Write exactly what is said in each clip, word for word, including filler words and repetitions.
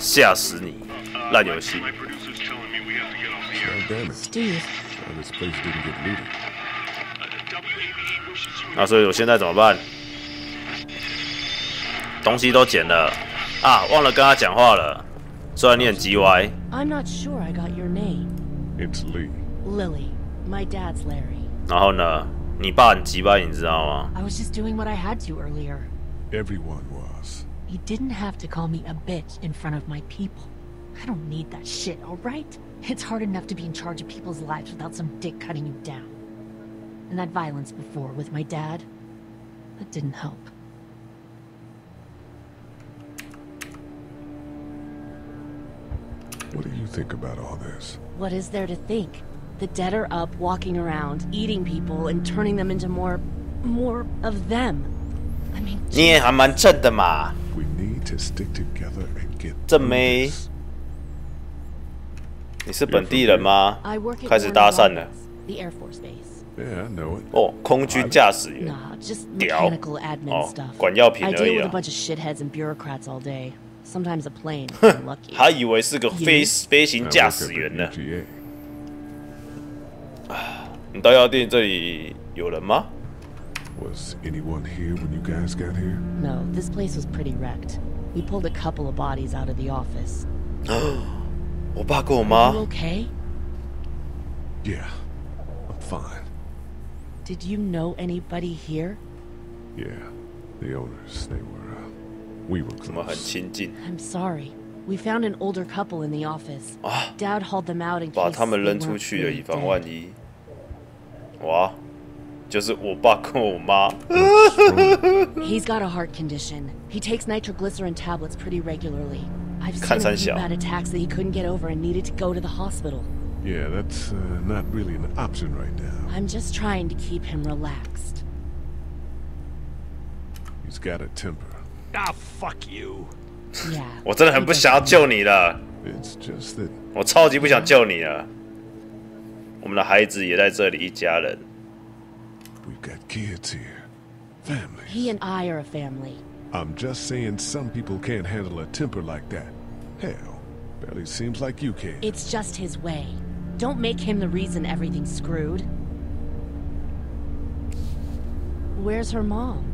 吓死你！烂游戏。 Steve， 那所以我现在怎么办？东西都捡了啊，忘了跟他讲话了。虽然你很叽歪。 I'm not sure I got your name. It's Lee. Lily. My dad's Larry. 然后呢，你爸很叽歪，你知道吗 I was just doing what I had to earlier. Everyone was. You didn't have to call me a bitch in front of my people. I don't need that shit, all right? It's hard enough to be in charge of people's lives without some dick cutting you down. And that violence before with my dad, that didn't help. What do you think about all this? What is there to think? The dead are up, walking around, eating people, and turning them into more... more of them. I mean... 你也还蛮正的嘛。 We need to stick together and get 正妹，你是本地人吗？ I work at 开始搭讪 Warner 了。 Robins, the Air Force Base. Yeah, I know it. 哦，空军驾驶员。 Nah, just 屌 mechanical admin 哦 stuff. 管药品 I 而 deal 已 with a 啊。 bunch of shitheads and bureaucrats all day. Sometimes a plane, if I'm lucky. 还以为是个飞飞行 I 驾 work 驶 at 员 the 呢。 U G A. 你到药店这里有人吗？ Was anyone here when you guys got here? No, this place was pretty wrecked. We pulled a couple of bodies out of the office. 我爸跟我 You 妈 okay? Yeah, I'm fine. Did you know anybody here? Yeah, the owners, they were, uh, we were 我们很 close. 亲近， I'm sorry. We found an older couple in the office. 啊 Dad hauled them out in 把 case 他们 they 扔出 weren't 去了， really 以防万 dead. 一。哇，就是我爸跟我妈。 He's got a heart condition. He takes nitroglycerin tablets pretty regularly. I've 看 seen 三 a few 小。 bad attacks that he couldn't get over and needed to go to the hospital. Yeah, that's uh, not really an option right now. I'm just trying to keep him relaxed. He's got a temper. Ah, fuck you. Yeah. 我真的很不想要救你了， It's just that 我超级不想救你了。我们的孩子也在这里，一家人。 we've got kids here, families. He and I are a family. I'm just saying some people can't handle a temper like that. Hell, barely seems like you can. It's just his way. Don't make him the reason everything's screwed. Where's her mom?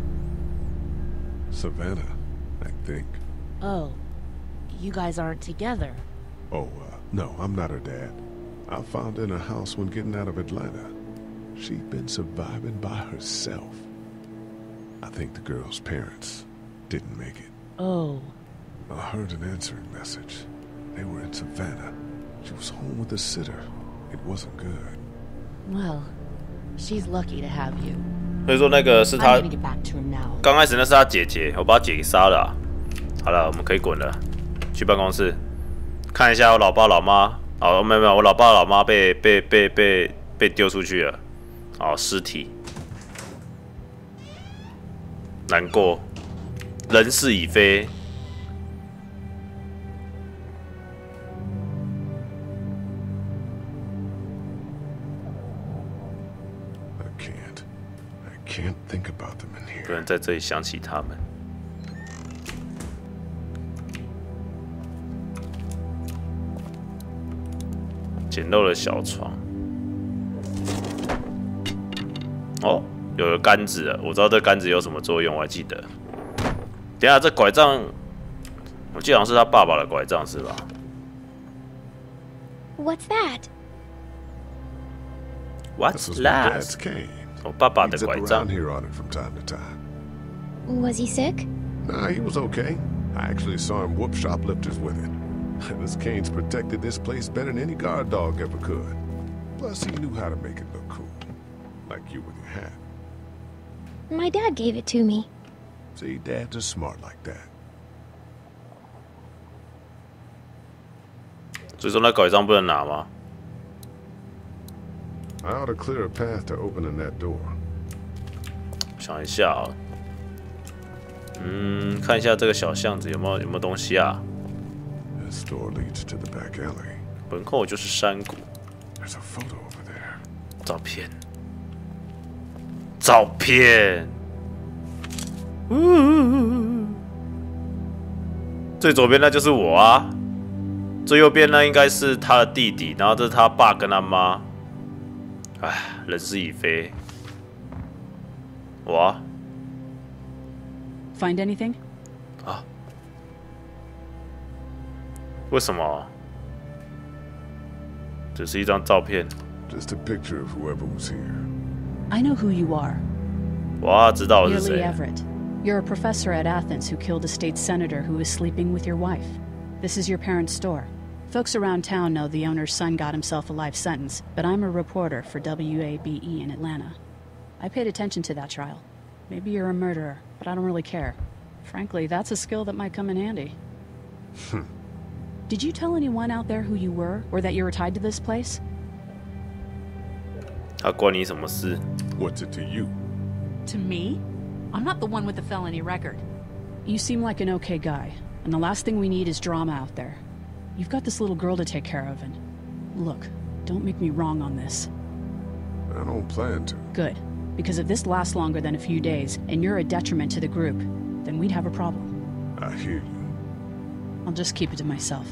Savannah, I think. Oh, you guys aren't together. Oh, uh, no, I'm not her dad. I found her in a house when getting out of Atlanta. She'd been surviving by herself. I think the girl's parents didn't make it. Oh. I heard an answering message. They were in Savannah. She was home with a sitter. It wasn't good. Well, she's lucky to have you. 所以说那个是 I'm 他 gonna get back to him now. 刚开始那是他姐姐，我把他姐给杀了啊、好了，我们可以滚了，去办公室看一下我老爸老妈。哦，没有没有，我老爸老妈被被被被被丢出去了。哦，尸体，难过，人事已非。 I can't. I can't think about them in 不 here. 能在这里想起他们。简陋的小床。哦，有个杆子了，我知道这杆子有什么作用，我还记得。等一下，这拐杖，我记得好像是他爸爸的拐杖，是吧 What's that? ？What's This was my dad's that？ cane. 我爸爸的 He'd zip 拐杖 around。here on it from time to time. Was he sick? Nah, he was okay. I actually saw him whoop shoplifters with it. This cane's protected this place better than any guard dog ever could. Plus, he knew how to make it look cool. Like you with your hat. My dad gave it to me. See, dads are smart like that. 所以说那拐杖不能拿吗？ I ought to clear a path to opening that door. 想一下啊、嗯，看一下这个小巷子有没有有没有东西啊？ This door leads to the back alley. 门口就是山谷， There's a photo over there. 照片，照片。 最左边那就是我啊，最右边那应该是他的弟弟，然后这是他爸跟他妈。唉，人事已非。我、啊、 Find anything? 啊？为什么？只是一张照片。 Just a picture of whoever was here. I know who you are. 我啊，知道我 You're 是 Lee 谁。 Everett. You're a professor at Athens who killed a state senator who was sleeping with your wife. This is your parents' store. Folks around town know the owner's son got himself a life sentence, but I'm a reporter for W A B E in Atlanta. I paid attention to that trial. Maybe you're a murderer, but I don't really care. Frankly, that's a skill that might come in handy. Did you tell anyone out there who you were, or that you were tied to this place? 他关你什么事？ What's it to you? To me? I'm not the one with the felony record. You seem like an okay guy, and the last thing we need is drama out there. You've got this little girl to take care of, and look, don't make me wrong on this. I don't plan to. Good, because if this lasts longer than a few days, and you're a detriment to the group, then we'd have a problem. I hear you. I'll just keep it to myself.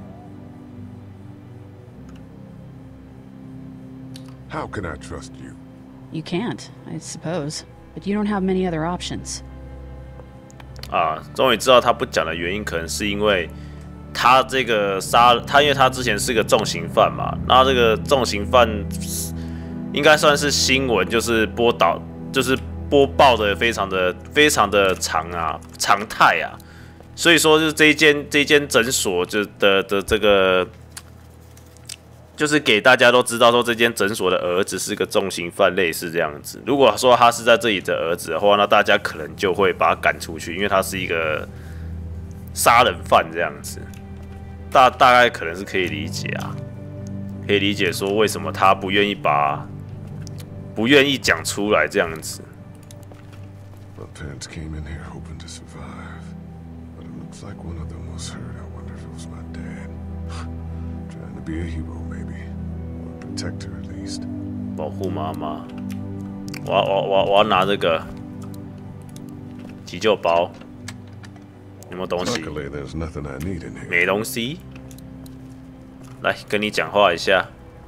How can I trust you? You can't, I suppose, but you don't have many other options. 啊，终于知道他不讲的原因，可能是因为他这个杀他，因为他之前是个重刑犯嘛，那这个重刑犯应该算是新闻，就是播导，就是播报的非常的非常的常啊，常态啊，所以说就是这一间这一间诊所就的的这个。就是给大家都知道说这间诊所的儿子是个重刑犯，类似这样子。如果说他是在这里的儿子的话，那大家可能就会把他赶出去，因为他是一个杀人犯这样子。大大概可能是可以理解啊，可以理解说为什么他不愿意把不愿意讲出来这样子。 My parents came in here hoping to survive, but it looks like one of them was hurt. I wonder if it was my dad. Trying to be a hero, maybe, or a protector at least. 保护妈妈。我要我要我要我要拿这个急救包，有没有东西？ Luckily, there's nothing I need in here. 没东西。来跟你讲话一下。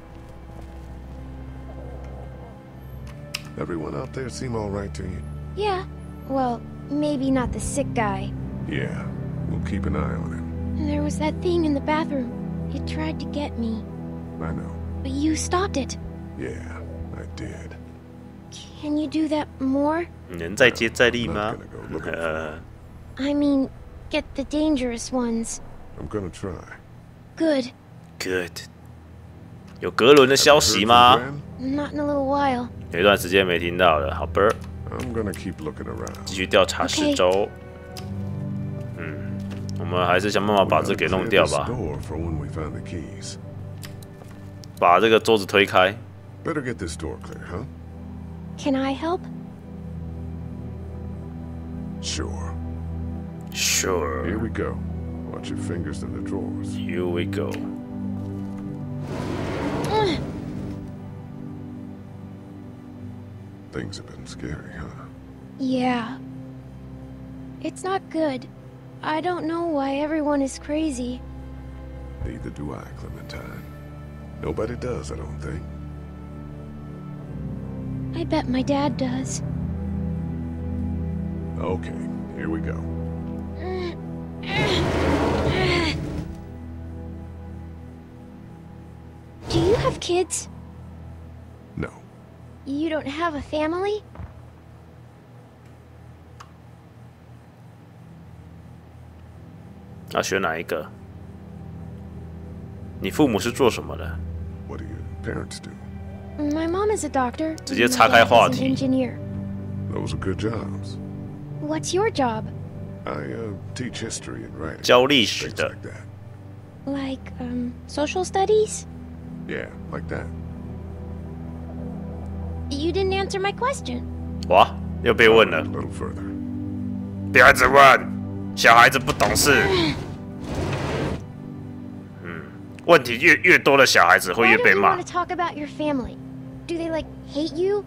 Everyone out there seem all right to you? Yeah. Well, maybe not the sick guy. Yeah, we'll keep an eye on him. There was that thing in the bathroom. It tried to get me. I know. But you stopped it. Yeah, I did. Can you do that more? 能再接再厉 I'm 吗 not gonna go looking for 呃 I mean, get the dangerous ones. I'm gonna try. Good. ，Good。有格伦的 Have 消 you 息 heard 吗？ from Not in a little while. 有一段时间没听到了，好吧， Gran? I'm gonna keep looking around. 继续调查四周。嗯，我们还是想办法把这给弄掉 Clear this 吧， door for when we find the keys. 把这个桌子推开。 Better get this door clear, huh? Can I help? Sure. Sure. Here we go. Watch your fingers in the drawers. Here we go. Things have been scary, huh? Yeah. It's not good. I don't know why everyone is crazy. Neither do I, Clementine. Nobody does, I don't think. I bet my dad does. Okay, here we go. Do you have kids? No. You don't have a family? 要选哪一个？你父母是做什么的？ What do your parents do? My mom is a doctor. 直接 My 岔开 dad 话 is an 题。 engineer. Those are good jobs. What's your job? I uh, teach history and writing. 教历史 Things 的 like that. Like, um, social studies? Yeah, like that. You didn't answer my question. 哇，又被问 A 了， little further. 不要一直问，小孩子不懂事。嗯，问题越越多的小孩子会 Why 越 don't 被 you 骂 want to，talk about your family? Do they, like, hate you?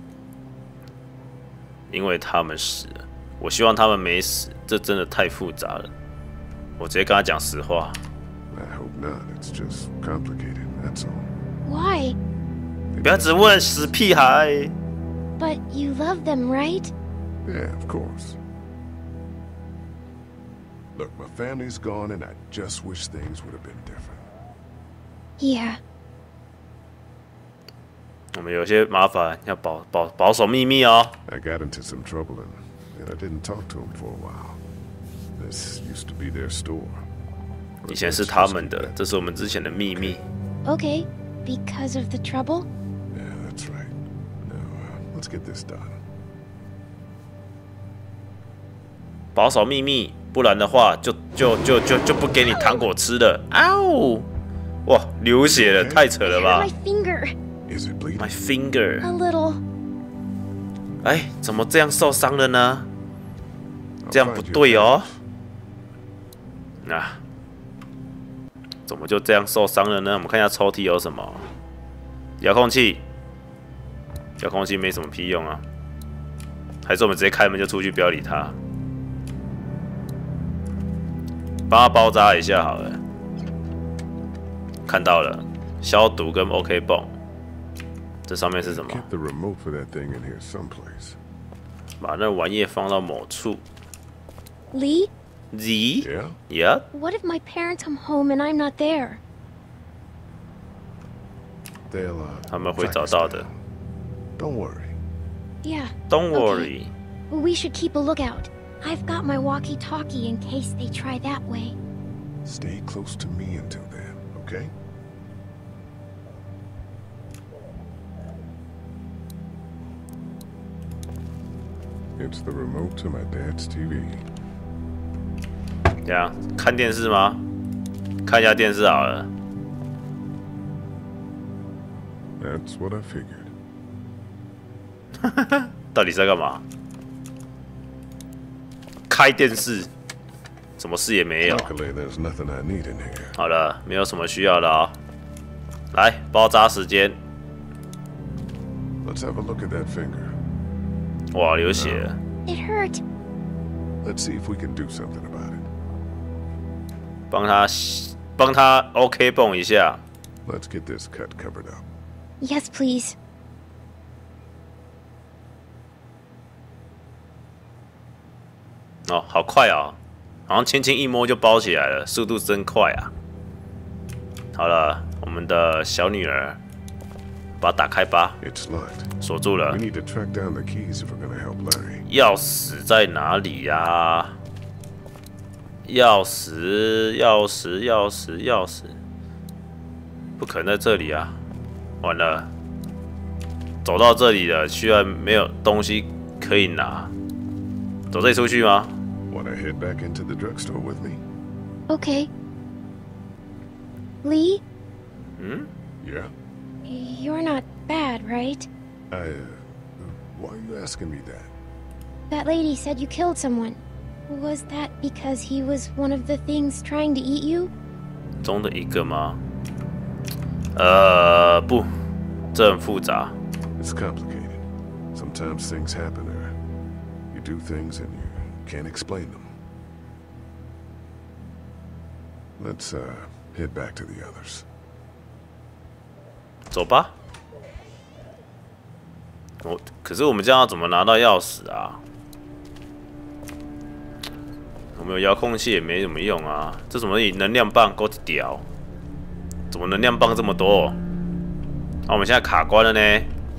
因为他们死了。我希望他们没死，这真的太复杂了。 我直接跟他讲实话。 I hope not. It's just complicated, that's all. Why? 不要只问死屁孩。 But you love them, right? Yeah, of course. Look, my family's gone and I just wish things would have been different. Yeah. 我们有些麻烦要保保保守秘密哦。 I got into some trouble and, and I didn't talk to them for a while. This used to be their store. 以前是他们的，这是我们之前的秘密。 Okay, because of the trouble? Yeah, that's right. Now, uh, let's get this done. 保守秘密，不然的话就就就就就不给你糖果吃了。嗷、哦！哇，流血了，太扯了吧 My finger. Is it bleeding? ！My finger。 A little. 哎，怎么这样受伤了呢？ I'll 这样不 find you 对 a 哦 bandage.。 啊，怎么就这样受伤了呢？我们看一下抽屉有什么。遥控器，遥控器没什么屁用啊。还是我们直接开门就出去，不要理他。帮他包扎一下好了。看到了，消毒跟 OK 泵。这上面是什么？ Kept the remote for that thing in here someplace. 把那玩意放到某处。 Lee, Z Yeah? yeah， what if my parents come home and I'm not there? They'll, uh, 他们会 track 找 us 到的。 down. Don't worry. Yeah. Don't Okay. worry。 We should keep a lookout. I've got my walkie-talkie in case they try that way. Stay close to me until then, okay? It's the remote to my dad's T V. 这样看电视吗？看一下电视好了。 That's what I figured. 到底在干嘛？开电视，什么事也没有。 Luckily, there's nothing I need in here. 好了，没有什么需要的啊、哦。来，包扎时间。 Let's have a look at that finger. 哇，流血了。 It hurt. Let's see if we can do something about it. 帮他帮他 OK 蹦一下。 Let's get this cut covered up. Yes, please. 哦，好快啊、哦，好像轻轻一摸就包起来了，速度真快啊！好了，我们的小女儿，把它打开吧， It's locked. 锁住了 We。need to track down the keys if we're gonna help Larry. 钥匙在哪里呀、啊？钥匙，钥匙，钥匙，钥匙，不可能在这里啊！完了，走到这里了，居然没有东西可以拿。走这里出去吗？ Wanna head back into the drugstore with me? Okay. Lee, 嗯， Yeah? you're not bad, right? I, uh, why are you asking me that? That lady said you killed someone. Was that because he was one of the things trying to eat you? 中的一个吗？呃，不，这很复杂。 It's complicated. Sometimes things happen or you do things and you can't explain them. Let's, uh, head back to the others. 走吧。我可是我们这样要怎么拿到钥匙啊？我们有遥控器也没什么用啊。这什么能量棒？够屌！怎么能量棒这么多？啊，我们现在卡关了呢。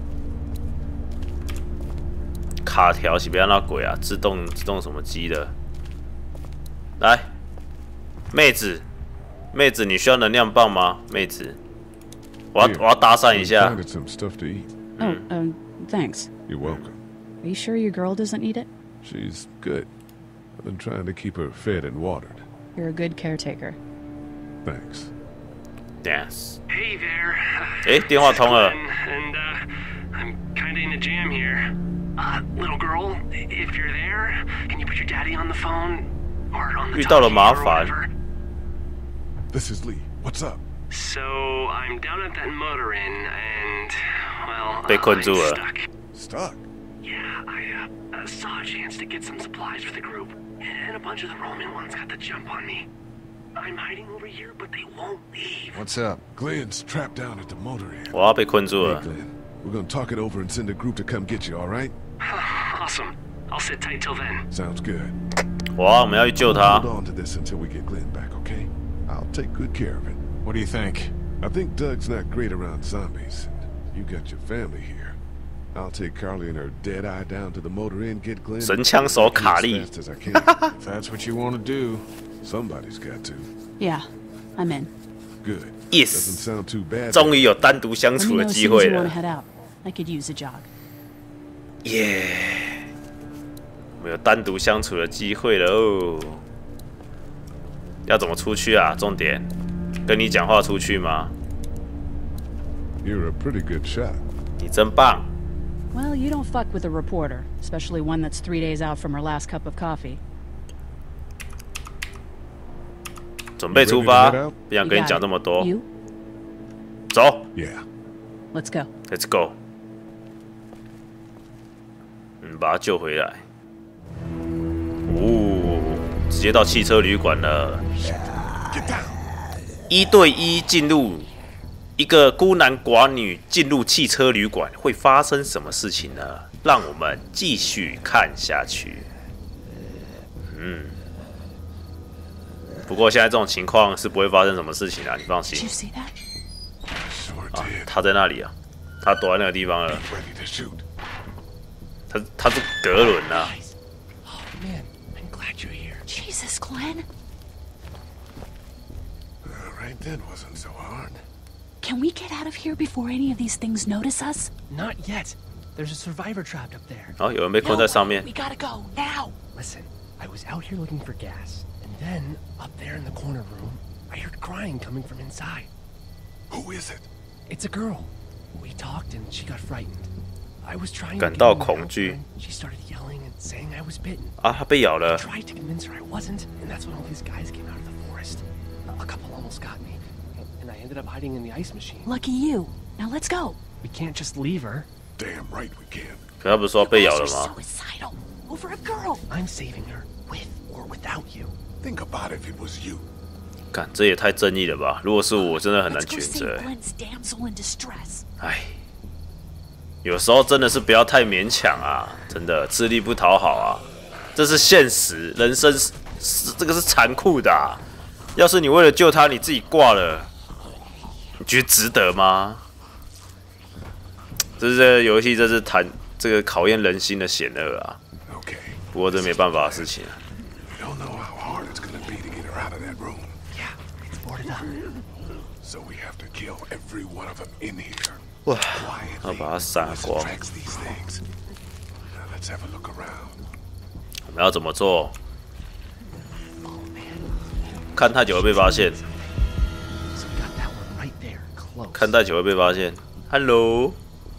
卡条是不要那鬼啊！自动自动什么机的？来，妹子，妹子，你需要能量棒吗？妹子，我要 Here, 我要搭讪一 we 下。 planted some stuff to eat. Oh, um, thanks. You're welcome. Are you sure your girl doesn't need it? She's good. I've been trying to keep her fed and watered. You're a good caretaker. Thanks. Dance。 Hey there. 哎，电话通了。 And uh, I'm kind of in a jam here. Uh, little girl, if you're there, can you put your daddy on the phone or on the 遇到了 talkie 麻 or 烦。 whatever? This is Lee. What's up? So I'm down at that motor inn, and well, 被困住 I'm 了。 stuck. Stuck. Yeah, I uh, uh, saw a chance to get some supplies for the group, and a bunch of the Roman ones got the jump on me. I'm hiding over here, but they won't leave. What's up? Glenn's trapped down at the motor inn. 我要被困住 Hey, 了。 Glenn, we're gonna talk it over and send a group to come get you, all right? Awesome. I'll sit tight till then. Sounds good. 哇，我们要去救他 Hold。on to this until we get Glenn back, okay? I'll take good care of it. What do you think? I think Doug's not great around zombies. You got your family here. I'll take Carly and her dead eye down to the motor inn, get Glenn. 神枪手卡利。 As fast as I can. If that's what you want to do. Somebody's got to. Yeah, I'm in. Good. Yes. Doesn't sound too bad. 终于有单独相 Let 处 me 的 know as 机 soon as 会 you want to 了。 head out. I could use a jog. 耶！我们有单独相处的机会了哦。要怎么出去啊？重点，跟你讲话出去吗？ You're a pretty good shot. 你真棒。 Well, you don't fuck with a reporter, especially one that's three days out from her last cup of coffee. 准备出发， You ready to head out? 不想跟你讲这么多。 You? 走 Yeah. Let's go. ，Let's go。嗯，把他救回来。哦，直接到汽车旅馆了。 Get down. 一对一进入一个孤男寡女进入汽车旅馆，会发生什么事情呢？让我们继续看下去。嗯，不过现在这种情况是不会发生什么事情啊，你放 Did you 心。 see that? Sure 啊 did. 他在那里啊，他躲在那个地方了。 Ready to shoot. 他他是格伦啊。 Oh, man. I'm glad you're here. Jesus, Glenn. All right, that wasn't so hard. Can we get out of here before any of these things notice us? Not yet. There's a survivor trapped up there. 然后有人被困在上面 We。gotta go now. Listen, I was out here looking for gas, and then up there in the corner room, I heard crying coming from inside. Who is it? It's a girl. We talked and she got frightened. I was trying to 感 give 到 her more 恐 help 惧 when she started yelling and saying I was bitten. 啊，他被咬 I 了。 tried to convince her I wasn't, and that's when all these guys came out of the forest. A couple almost got me, and I ended up hiding in the ice machine. Lucky you. Now let's go. We can't just leave her. Damn right we can. 可他不是说被咬 You 了 guys are 吗？ suicidal. Over a girl. I'm saving her, with or without you. Think about if it was you. 干，这也太正义了吧！如果是我，真的很 Let's 难 go 抉 save 择。 Glenn's damsel in distress. 哎，有时候真的是不要太勉强啊！真的，吃力不讨好啊，这是现实，人生是是这个是残酷的、啊。要是你为了救他，你自己挂了，你觉得值得吗？这是这个游戏，这是谈这个考验人心的险恶啊！ Okay. 不过这没办法的事情啊。 We don't know how hard it's gonna be to get her out of that room. Yeah, it's boarded up. So we have to kill every one of them in here. 哇， Quietly. 要把它杀 Let's 光。 tracks these things. Now let's have a look around. 我们要怎么做？看太久会被发现， So we got that one right there, close. 看太久会被发现。Hello，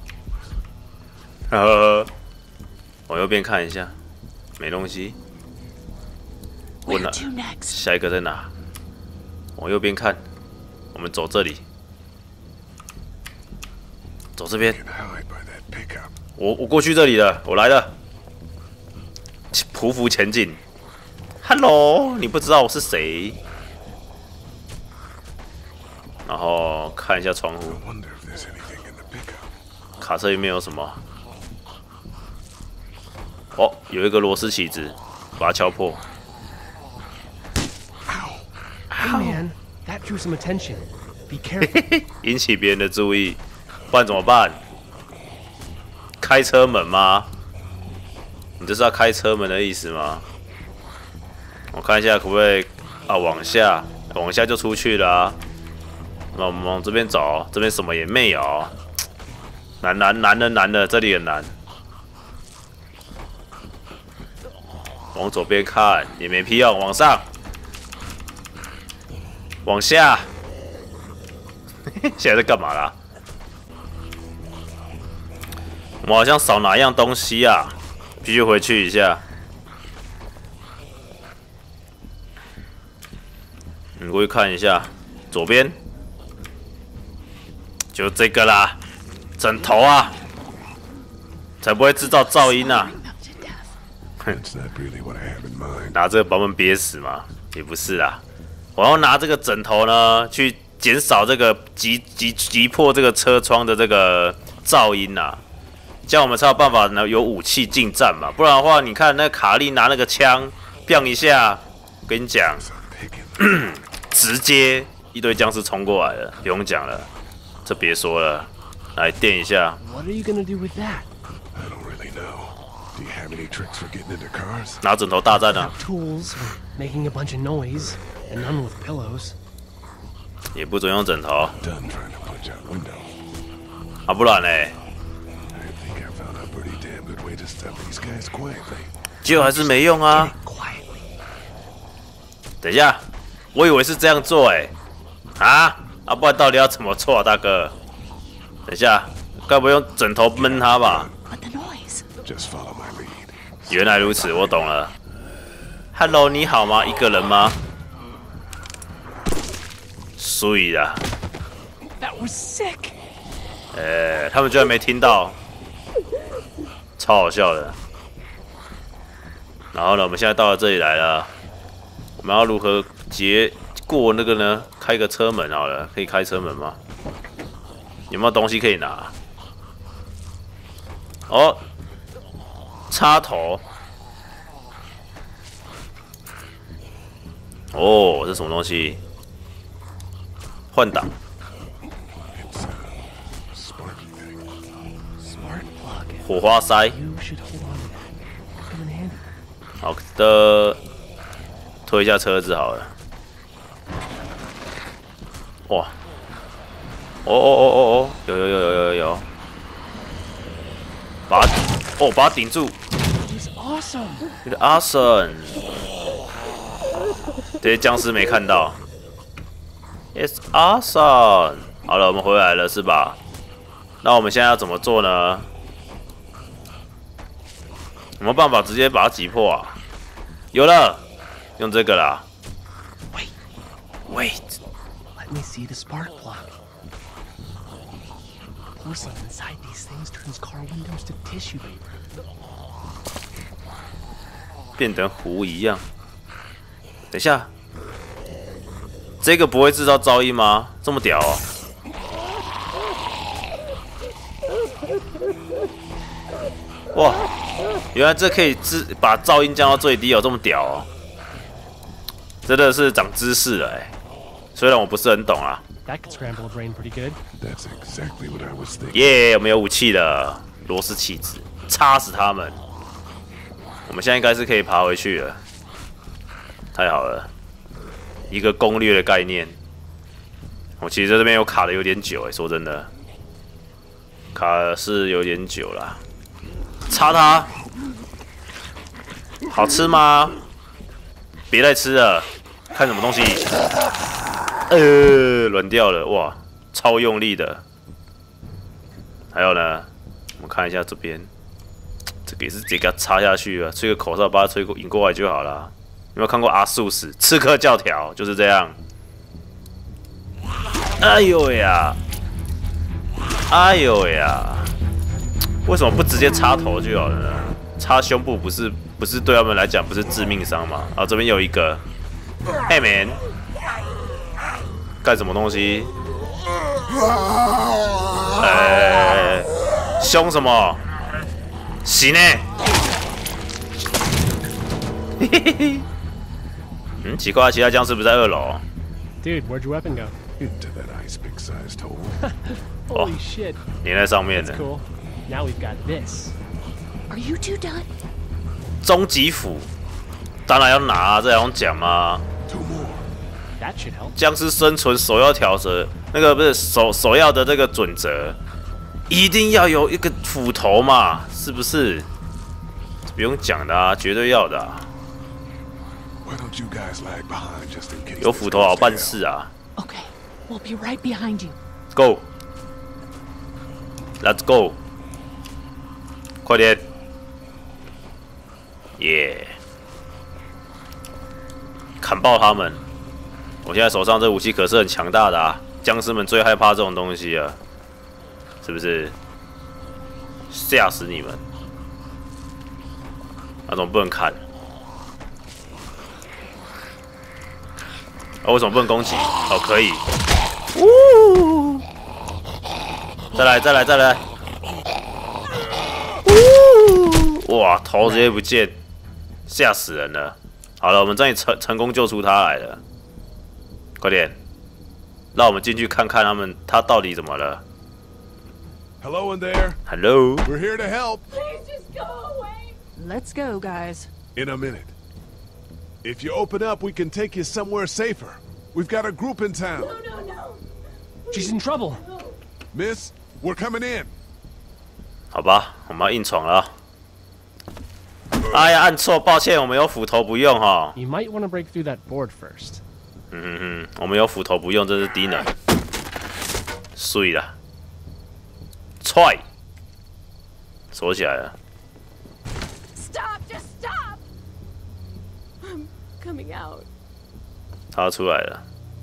呃，往右边看一下，没东西。问 Where 了， to next? 下一个在哪？往右边看，我们走这里，走这边。 You can hide by that pickup. 我我过去这里了，我来了，匍匐前进。Hello， 你不知道我是谁？然后看一下窗户， I wonder if there's anything in the pickup. 卡车里面有什么？哦，有一个螺丝起子，把它敲破。 Hey, man, that drew some attention. Be careful. 引起别人的注意，不然怎么办？开车门吗？你这是要开车门的意思吗？我看一下可不可以啊，往下，往下就出去了、啊。那我们往这边走，这边什么也没有。难难难的难的，这里很难。往左边看也没屁用，往上，往下。现在在干嘛啦？我们好像少哪一样东西啊，必须回去一下。你过去看一下，左边就这个啦，枕头啊，才不会制造噪音啊。 That's not really what I have in mind. 拿这个把我们憋死吗？也不是啦， 我要拿这个枕头呢，去减少这个击击击破这个车窗的这个噪音啊，这样我们才有办法呢有武器进战嘛。不然的话，你看那卡利拿那个枪，biang一下，跟你讲，直接一堆僵尸冲过来了，不用讲了，这别说了，来电一下。 What are you gonna do with that? I don't really know. Do you have any tricks for getting into cars? 拿枕头大战啊！ Tools, making a bunch of noise, and none with pillows. 也不准用枕头 Done trying to punch out windows. 啊，不然呢？ I think I found a pretty damn good way to stop these guys quietly. 结果还是没用啊！ Quietly. 等一下，我以为是这样做哎、欸，啊啊，不然到底要怎么做啊，大哥？等一下，该不会用枕头闷他吧？ What the noise? Just follow my lead. 原来如此，我懂了。Hello， 你好吗？一个人吗？水啦！ That was sick. 哎、欸，他们居然没听到，超好笑的。然后呢，我们现在到了这里来了，我们要如何结过那个呢？开个车门好了，可以开车门吗？有没有东西可以拿？哦，插头。哦，这什么东西？换挡。 It's a spark thing. Smart plug. 火花塞。 You should hold on to that. Come in handy. 好的，推一下车子好了。哇！哦哦哦哦哦，有有有有有有，把它哦把它顶住。 He's awesome. 有点 awesome。这些僵尸没看到。It's awesome。好了，我们回来了是吧？那我们现在要怎么做呢？有没有办法直接把它击破啊？有了，用这个啦。 Wait, Wait， let me see the spark plug. Porcelain inside these things turns car windows to tissue paper. 变成糊一样。等一下，这个不会制造噪音吗？这么屌哦！哇，原来这可以制把噪音降到最低哦，这么屌哦！真的是长知识了哎，虽然我不是很懂啊。 That could scramble a brain pretty good. That's exactly what I was thinking. 耶、yeah, 我们有武器了，螺丝起子，插死他们。我们现在应该是可以爬回去了，太好了，一个攻略的概念。我其实在这边有卡的有点久哎，说真的，卡的是有点久啦。插它，好吃吗？别再吃了，看什么东西？呃，软掉了，哇，超用力的。还有呢，我们看一下这边，这个也是直接给它插下去啊，吹个口哨把它吹过引过来就好了。有没有看过阿素死刺客教条？就是这样。哎呦呀，哎呦呀，为什么不直接插头就好了呢？插胸部不是不是对他们来讲不是致命伤吗？啊，这边有一个，嘿 man。 干什么东西？呃，凶什么？行呢？嘿嘿嘿。嗯，奇怪，其他僵尸不在二楼。 Dude, where'd your weapon go? Into that ice pick-sized hole. Holy shit. 粘在上面 That's 的。 cool. Now we've got this. Are you two done? 终极斧，当然要拿啊，这还用讲吗？ Two more. That should help. 僵尸生存首要条则，那个不是首首要的这个准则，一定要有一个斧头嘛，是不是？不用讲的啊，绝对要的、啊。 Why don't you guys lag behind just in case? 有斧头好办事啊。 Okay, we'll be right behind you. Go. Let's go. 快点。耶、yeah. 砍爆他们！我现在手上这武器可是很强大的啊，僵尸们最害怕这种东西了，是不是？吓死你们！那怎么不能砍？ 哦，为什么不能攻击？哦，可以。呜！再来，再来，再来！呜！哇，头直接不见，吓死人了。好了，我们终于成成功救出他来了。快点，让我们进去看看他们他到底怎么了。 Hello in there. Hello. We're here to help. Please just go away. Let's go, guys. In a minute. If you open up, we can take you somewhere safer. We've got a group in town. No, no, no. She's in trouble. Miss, we're coming in. 好吧，我们要硬闯了。哎呀，按错，抱歉，我们有斧头不用哈。 You might want to break through that board first. 嗯嗯嗯，我们有斧头不用，这是低能。碎了。 踹，锁起来了。 Stop! Just stop! I'm coming out. 他出来了。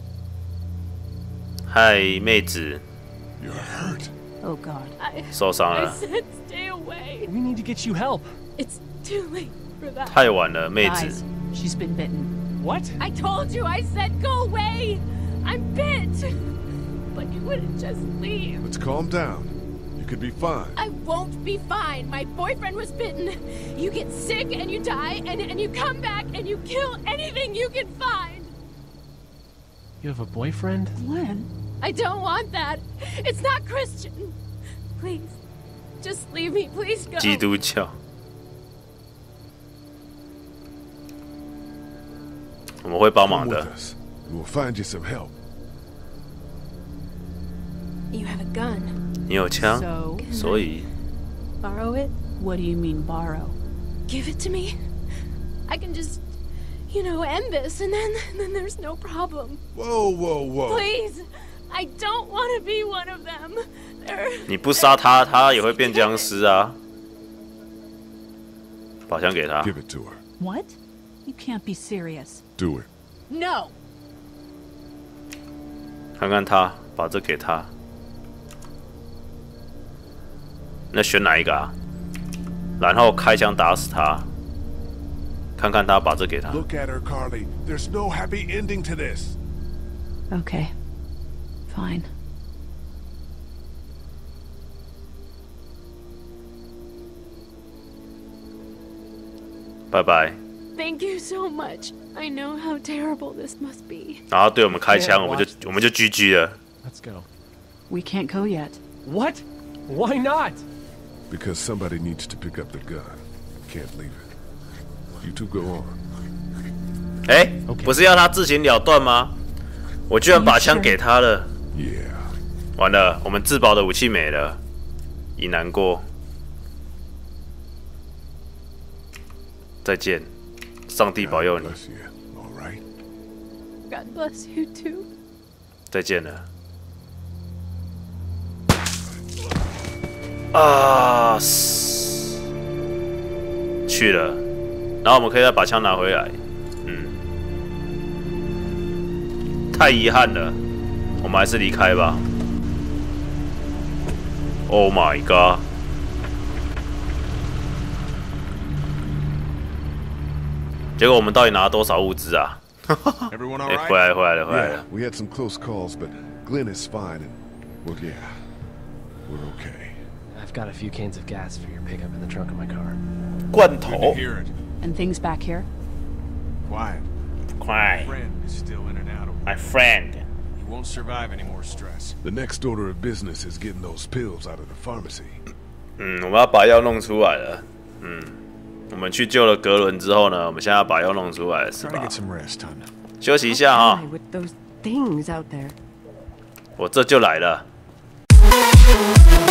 嗨，妹子。 You're hurt. Oh God. I, 受伤 I 了。 said stay away. We need to get you help. It's too late for that. 太晚了，妹 Guys, 子。 she's been bitten. What? I told you. I said go away. I'm bit. But you wouldn't just leave. Let's calm down. You could be fine. I won't be fine. My boyfriend was bitten. You get sick and you die, and, and you come back and you kill anything you can find. You have a boyfriend? Glenn? I don't want that. It's not Christian. Please, just leave me. Please go. 基督教。我们会帮忙 Come 的 with。us. We'll find you some help. You have a gun. 你有枪， So, 所以 Borrow it. what do you mean borrow? Give it to me. I can just, you know, end this, and then, and then there's no problem. Whoa, whoa, whoa. Please, I don't want to be one of them. They're, 你不杀他，他也会变僵尸啊。把枪给他。 Give it to her. What? You can't be serious. Do it. No. 看看他，把这给他。那选哪一个啊？然后开枪打死他。看看他，把这给他。 Look at her, Carly. There's no happy ending to this. Okay. Fine. 拜拜。 Thank you so much. I know how terrible this must be. 然后对我们开枪，我们就我们就 G G 了。 Let's go. We can't go yet. What? Why not? Because somebody needs to pick up the gun. Can't leave it. You two go on. 哎，不是要他自行了断吗？我居然把枪给他了。 Yeah. 完了，我们自保的武器没了，已难过。再见，上帝保佑你。 Bless you. All right. God bless you too. 再见了。啊，死去了。然后我们可以再把枪拿回来。嗯，太遗憾了，我们还是离开吧。Oh my god！ 结果我们到底拿了多少物资啊？ Everyone all 哎， right? 回来了，回来了，回来 Yeah, 了。 we had some close calls, but Glenn is fine, and well, yeah, we're okay. I've got a few cans of gas for your pickup in the trunk of my car. 罐 Good to 头， hear it. And things back here? Quiet. 快 Friend is still in and out of. ，my friend。 He won't survive any more stress. The next order of business is getting those pills out of the pharmacy. 嗯，我们要把药弄出来了。嗯，我们去救了格伦之后呢，我们现在要把药弄出来，是 Try to 吧 get？some rest, hon. 休息一下哈， With those things out there. 我这就来了。